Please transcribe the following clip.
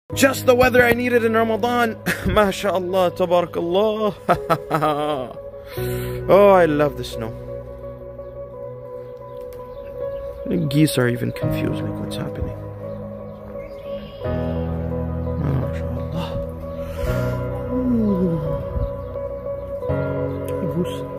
Just the weather I needed in Ramadan. MashaAllah, tabarakallah. Oh, I love the snow. The geese are even confused, like what's happening.